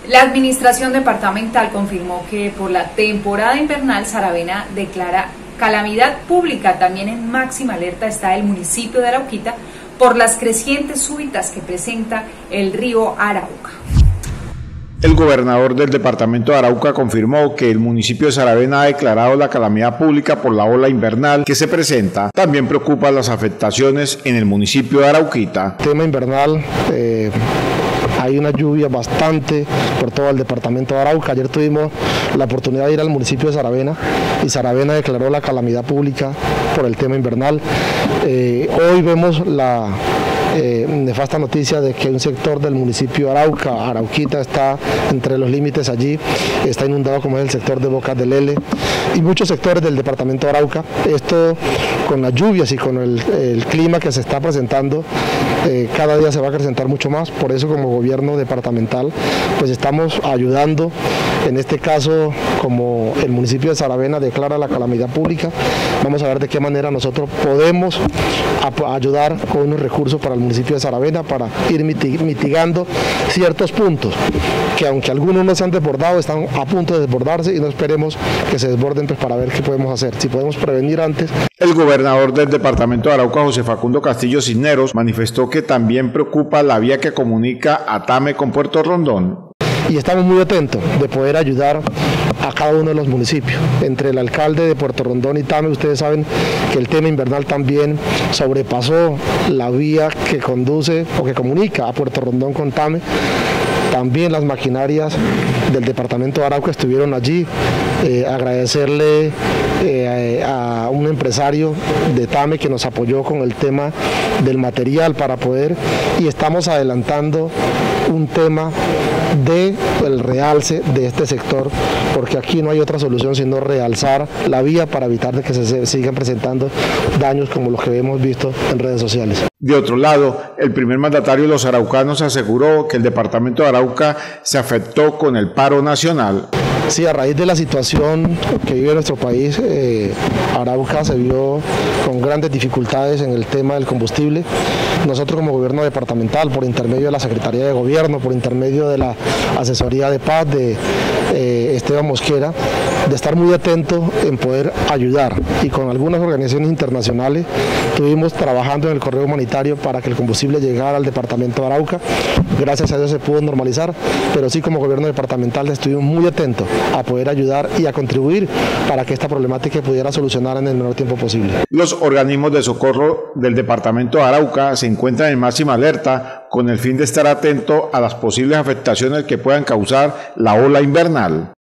La administración departamental confirmó que por la temporada invernal Saravena declara calamidad pública. También en máxima alerta está el municipio de Arauquita por las crecientes súbitas que presenta el río Arauca. El gobernador del departamento de Arauca confirmó que el municipio de Saravena ha declarado la calamidad pública por la ola invernal que se presenta. También preocupa las afectaciones en el municipio de Arauquita. Tema invernal, hay una lluvia bastante por todo el departamento de Arauca. Ayer tuvimos la oportunidad de ir al municipio de Saravena y Saravena declaró la calamidad pública por el tema invernal. Hoy vemos la nefasta noticia de que un sector del municipio de Arauca, Arauquita, está entre los límites allí, está inundado, como es el sector de Bocas del Lele y muchos sectores del departamento de Arauca. Esto con las lluvias y con el clima que se está presentando, cada día se va a acrecentar mucho más. Por eso, como gobierno departamental, pues estamos ayudando. En este caso, como el municipio de Saravena declara la calamidad pública, vamos a ver de qué manera nosotros podemos ayudar con unos recursos para el municipio de Saravena para ir mitigando ciertos puntos que, aunque algunos no se han desbordado, están a punto de desbordarse y no esperemos que se desborden, pues, para ver qué podemos hacer, si podemos prevenir antes. El gobernador del departamento de Arauca, José Facundo Castillo Cisneros, manifestó que también preocupa la vía que comunica a Tame con Puerto Rondón. Y estamos muy atentos de poder ayudar a cada uno de los municipios. Entre el alcalde de Puerto Rondón y Tame, ustedes saben que el tema invernal también sobrepasó la vía que conduce o que comunica a Puerto Rondón con Tame. También las maquinarias del departamento de Arauca estuvieron allí. Agradecerle a un empresario de Tame que nos apoyó con el tema del material para poder, y estamos adelantando un tema del realce de este sector, porque aquí no hay otra solución sino realzar la vía para evitar de que se sigan presentando daños como los que hemos visto en redes sociales. De otro lado, el primer mandatario de los araucanos aseguró que el departamento de Arauca se afectó con el paro nacional. Sí, a raíz de la situación que vive nuestro país, Arauca se vio con grandes dificultades en el tema del combustible. Nosotros, como gobierno departamental, por intermedio de la Secretaría de Gobierno, por intermedio de la Asesoría de Paz de Esteban Mosquera, de estar muy atentos en poder ayudar, y con algunas organizaciones internacionales estuvimos trabajando en el correo humanitario para que el combustible llegara al departamento de Arauca. Gracias a Dios se pudo normalizar, pero sí, como gobierno departamental estuvimos muy atentos a poder ayudar y a contribuir para que esta problemática pudiera solucionar en el menor tiempo posible. Los organismos de socorro del departamento de Arauca se encuentran en máxima alerta con el fin de estar atento a las posibles afectaciones que puedan causar la ola invernal.